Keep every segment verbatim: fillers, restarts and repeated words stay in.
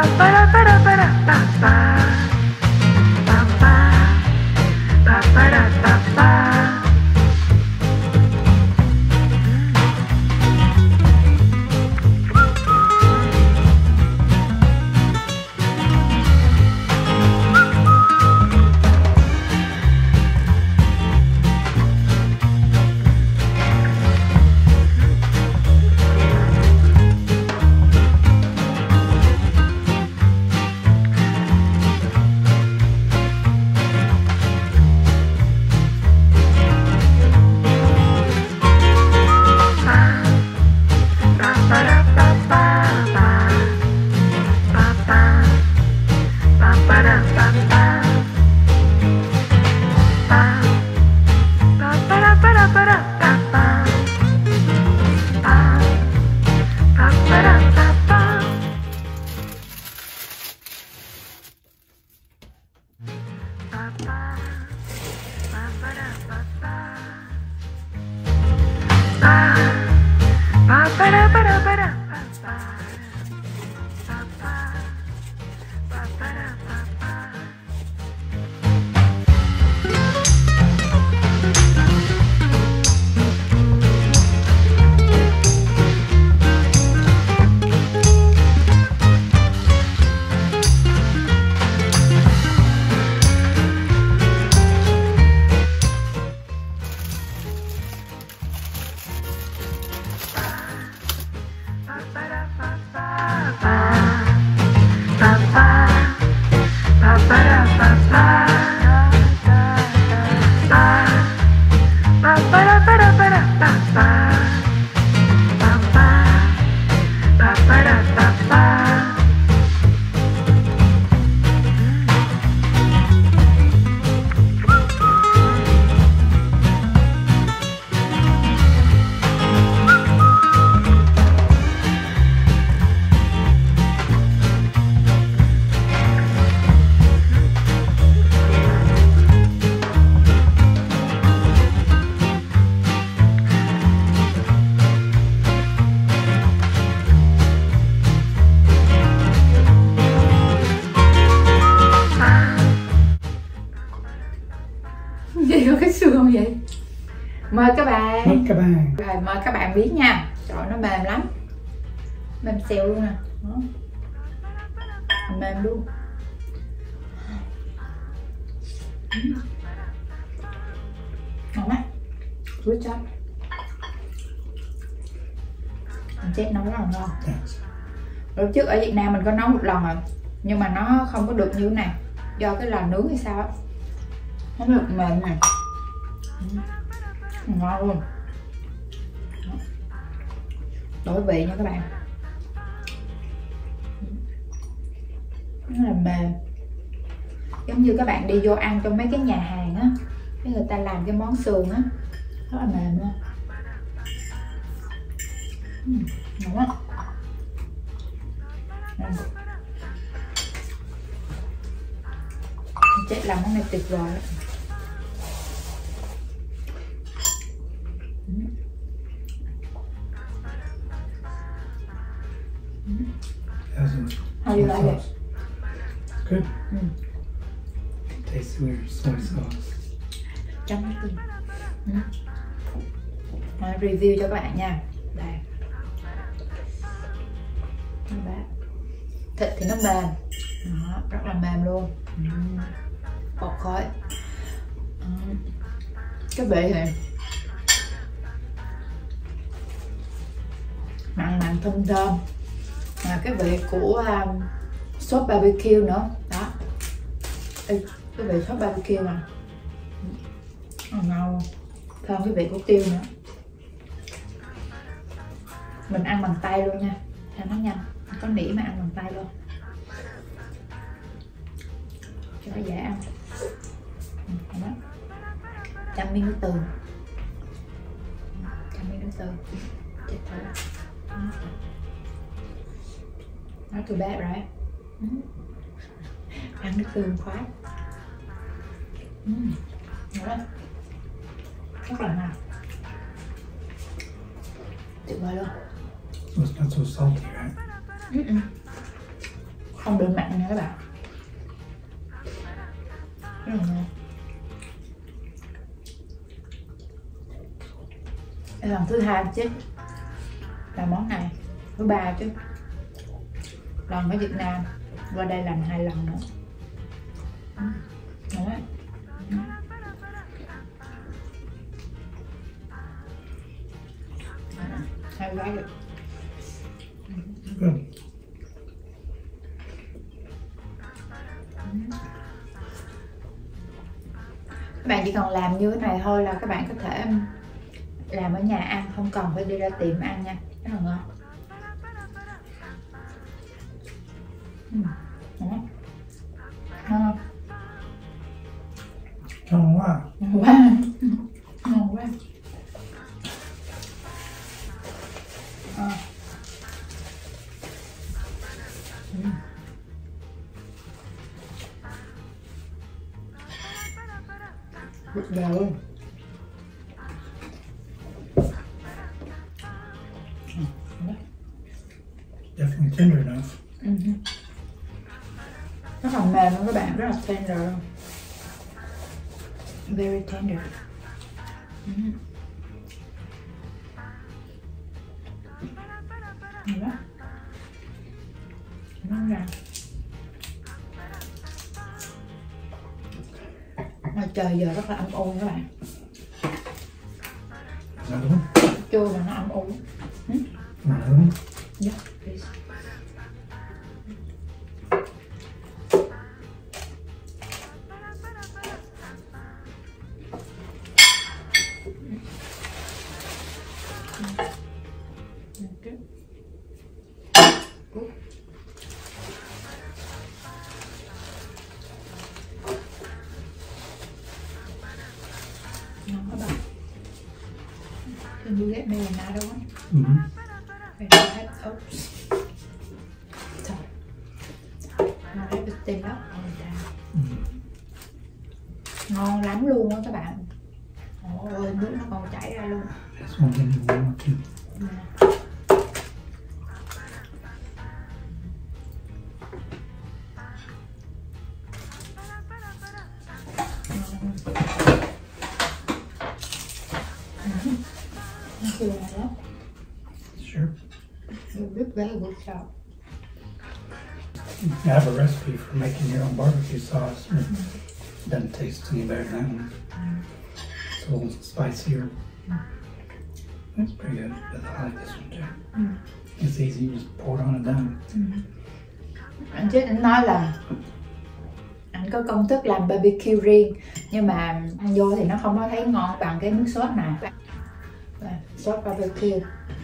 Gì có cái xương không vậy? Mời các bạn. Mời các bạn. Rồi mời các bạn biết nha. Trời nó mềm lắm. Mềm xèo luôn nè. Đó. Mềm luôn. Ngon quá. Good job. Mình chết nấu rất là ngon. Lúc trước ở Việt Nam mình có nấu một lần rồi, nhưng mà nó không có được như thế này, do cái lò nướng hay sao á, nó được mềm này, ngon luôn. Đổi vị nha các bạn, nó là mềm, giống như các bạn đi vô ăn trong mấy cái nhà hàng á, cái người ta làm cái món sườn á, rất là mềm luôn. Ngon quá. Chết, làm món này tuyệt vời. How do you like it? Good. Mm. Tastes weird soy sauce. Chấm cái gì? Mm. Rồi, review cho các bạn nha. Đây. Thịt thì nó mềm. Đó, rất là mềm luôn. Mm. Bọt khói. Mm. Cái vị thì mặn mặn thơm thơm, mà cái vị của um, sốt barbecue nữa đó. Ê, cái vị sốt barbecue này ngon, thơm cái vị của tiêu nữa. Mình ăn bằng tay luôn nha, cho nó nhanh, có nĩa mà ăn bằng tay luôn cho nó dễ ăn. Đó. Chăm miếng nước tương, chăm miếng nước tương, chết thôi. Not too bad, right? Mm. Ăn nước tương khoái. Mm. Đó. Rất là ngon, tuyệt vời luôn. So it's not so salty, right? Mm -mm. Không bị mặn nha các bạn. Rất là ngon. Lần thứ hai chứ là món này, thứ ba chứ. Lần ở Việt Nam, qua đây làm hai lần nữa. Đúng đấy. Hai gái được. Good. Các bạn chỉ cần làm như thế này thôi là các bạn có thể làm ở nhà ăn, không cần phải đi ra tiệm ăn nha. Rất là ngon. Ngon không? Ngon quá. Ngon quá. Ngon quá. À. Ừ. Rất đều luôn. Definitely tender enough. Uh-huh. Rất là mềm luôn các bạn, rất là tender luôn. Very tender. Uh-huh. Đó. Ngon ra. Ngoài trời giờ rất là âm u các bạn. Another one? Chua mà nó âm u. Hmm? Another one? Yeah, please. Okay. Good. Ngon các bạn. Can you get me another one? Mm-hmm. I don't have, oops. Sorry. Now everything up on down. Mm-hmm. Ngon lắm luôn á các bạn. Ôi, nước nó còn chảy ra luôn. This one can be one more too. Sure. You did very good job. You have a recipe for making your own barbecue sauce. It doesn't taste any better than that one. It's a little spicier. That's pretty good. I like this one too. Mm. It's easy, you just pour it on and done. Mm. Anh chứ anh nói là anh có công thức làm barbecue riêng, nhưng mà ăn vô thì nó không có thấy ngon bằng cái nước sốt này. Sốt barbecue.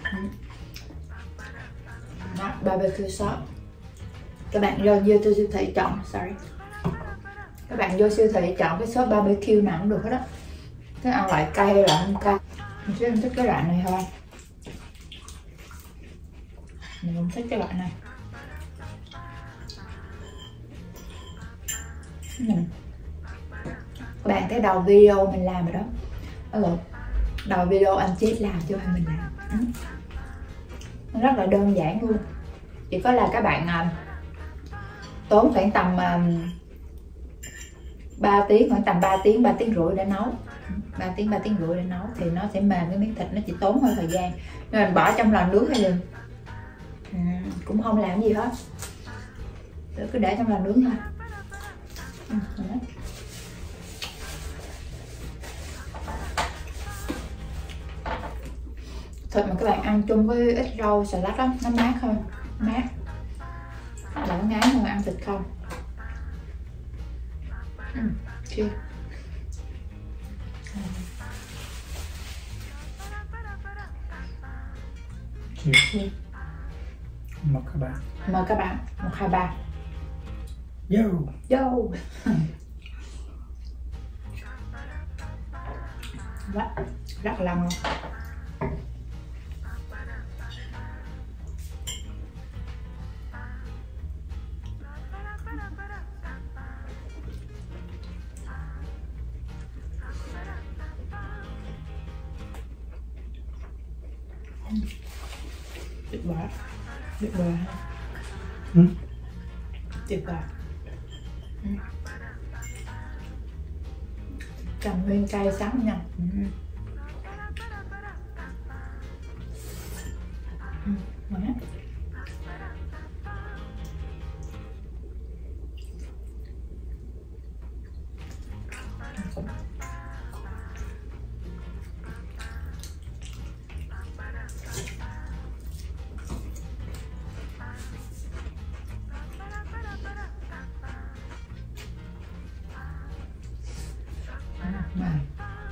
Đó, barbecue sauce. Các bạn vô vô siêu thị chọn, sorry. Các bạn vô siêu thị chọn cái sốt barbecue nào cũng được hết á. Thích ăn loại cay hay là không cay. Mình sẽ thích cái loại này thôi. Mình cũng thích cái loại này. Mình. Các bạn thấy đầu video mình làm rồi đó. Ừ. Đầu video anh Chết làm cho mình làm. Ừ. Nó rất là đơn giản luôn. Chỉ có là các bạn uh, tốn khoảng tầm uh, ba tiếng, khoảng tầm ba tiếng, ba tiếng rưỡi để nấu. ba tiếng, ba tiếng rưỡi để nấu thì nó sẽ mềm, cái miếng thịt nó chỉ tốn hơi thời gian. Nên mình bỏ trong lò nướng hay đừng. Ừ, cũng không làm gì hết. Cứ để trong lò nướng thôi. Ừ, thịt mà các bạn ăn chung với ít rau xà lách đó, nó mát hơn, mát, đỡ ngán hơn ăn thịt không. Ừ, cheers. Cheers. Mời các bạn. Mời các bạn, một, hai, ba. Yo. Yo. Rất, rất là ngon. Tuyệt vời, tuyệt vời ha. Ừ. tuyệt vời. Ừ. Cầm nguyên cây sống nha. Ừ. Ừ. Ngon lắm. Này.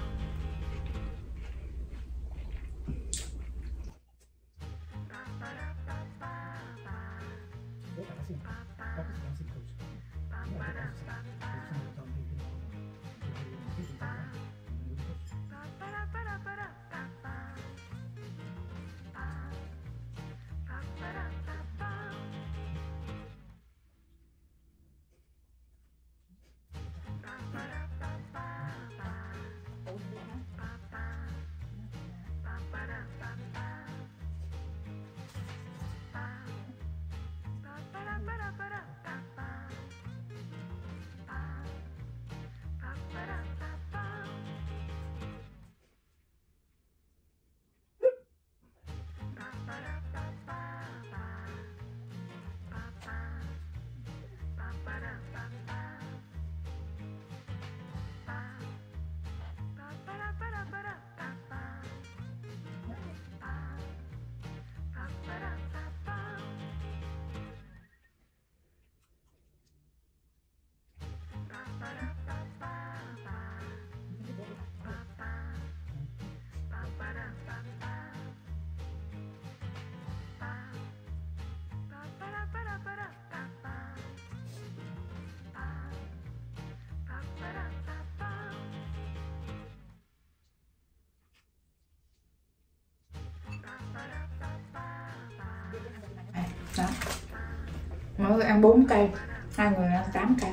Đó. Mỗi người ăn bốn cây, hai người ăn tám cây.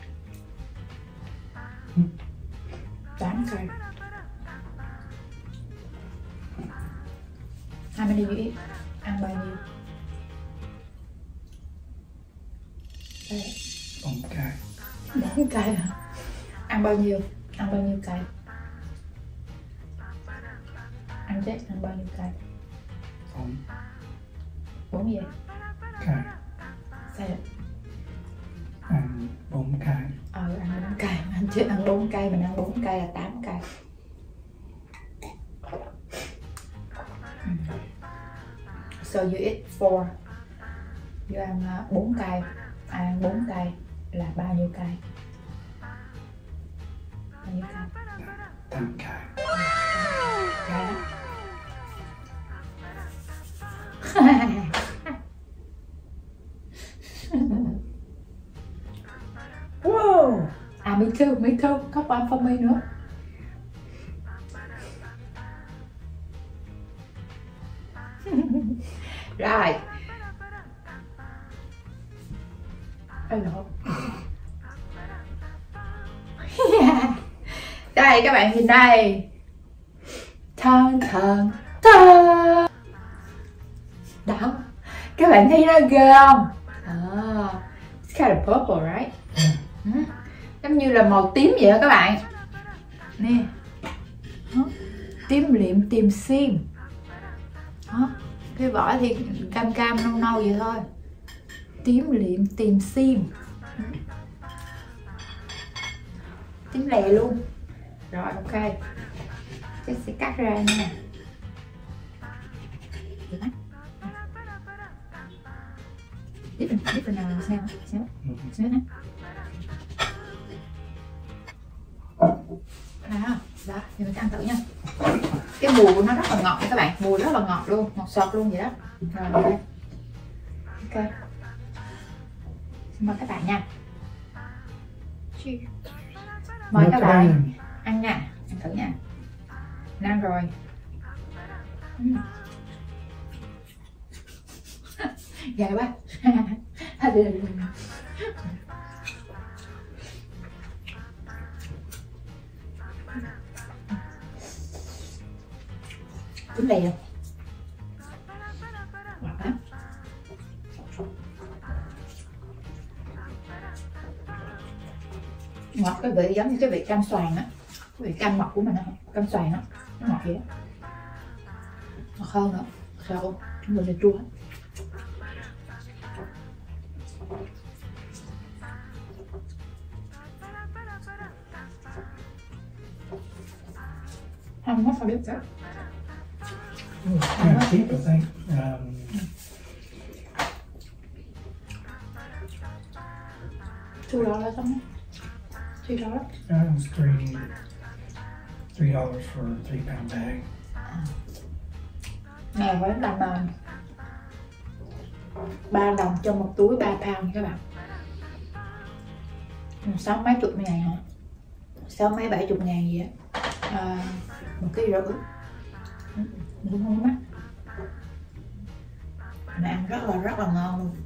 tám cây. How many you eat? Ăn bao nhiêu? Đây. Bốn cây. Bốn cây hả? Ăn bao nhiêu? Ăn bao nhiêu cây? Ăn chết ăn bao nhiêu cây? Bốn. Bốn gì? Cây. Sao vậy? Ăn bốn cây. Ờ, ăn bốn cây. Anh chết ăn bốn cây, mình ăn bốn cây là tám cây. So you eat four. You ăn bốn cây. Ăn bốn cây là bao nhiêu cây? Bao nhiêu cây? Tám cây. Đó. Wow. À, me too, me too. Có one for me nữa. Rồi. Hello. Đây các bạn nhìn đây. Thân thân thân. Đó. Các bạn thấy nó ghê không? Ah, it's kind of purple, right? Mm. Giống như là màu tím vậy đó các bạn. Nè. Tím liệm tìm sim. Đó. Cái vỏ thì cam cam nâu nâu vậy thôi. Tím liệm tìm sim. Tím lè luôn. Rồi ok. Chắc sẽ cắt ra nha. Được á. Different, different uh, smell, smell, smell hả? À, đó, thì mình ăn thử nha. Cái mùi của nó rất là ngọt nha các bạn, mùi rất là ngọt luôn, ngọt sọt luôn vậy đó. Rồi, ok. Ok. Xin mời các bạn nha. Mời các bạn ăn nha, ăn thử nha. Ăn rồi. Uhm. Ghê quá. Tím lè không? Ngọt lắm. ngọt cái vị giống như cái vị canh xoàn á, cái vị canh mật của mình á, canh xoàn á, nó ngọt vậy đó, ngọt hơn nữa, sao người sẽ chua. Không có sao biết cả. Kind of cheap, I think. Um, Two dollars something. Two dollars. uh, it was three, three dollars for a three pound bag. Nghèo quá làm mà ba đồng cho một túi ba pound các bạn. Sáu mấy chục ngàn hả? Sáu mấy bảy chục ngàn gì á. À, một ký rưỡi. Cũng không mắc. Mà ăn rất là rất là ngon luôn.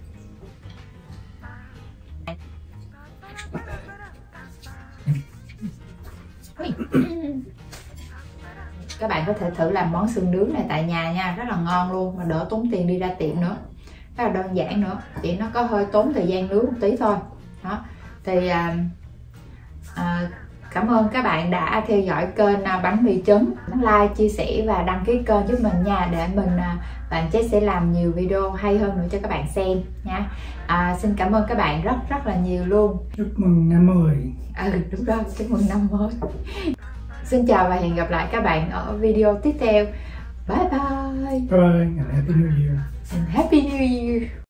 Các bạn có thể thử làm món sườn nướng này tại nhà nha, rất là ngon luôn mà đỡ tốn tiền đi ra tiệm nữa, rất là đơn giản nữa, chỉ nó có hơi tốn thời gian nướng một tí thôi. Đó thì à, à, cảm ơn các bạn đã theo dõi kênh à, bánh mì trứng, like, chia sẻ và đăng ký kênh giúp mình nha, để mình à, bạn Jess sẽ làm nhiều video hay hơn nữa cho các bạn xem nha. À, xin cảm ơn các bạn rất rất là nhiều luôn. Chúc mừng năm mới. Ừ đúng rồi, chúc mừng năm mới. Xin chào và hẹn gặp lại các bạn ở video tiếp theo. Bye bye. Bye and Happy New Year. And Happy New Year.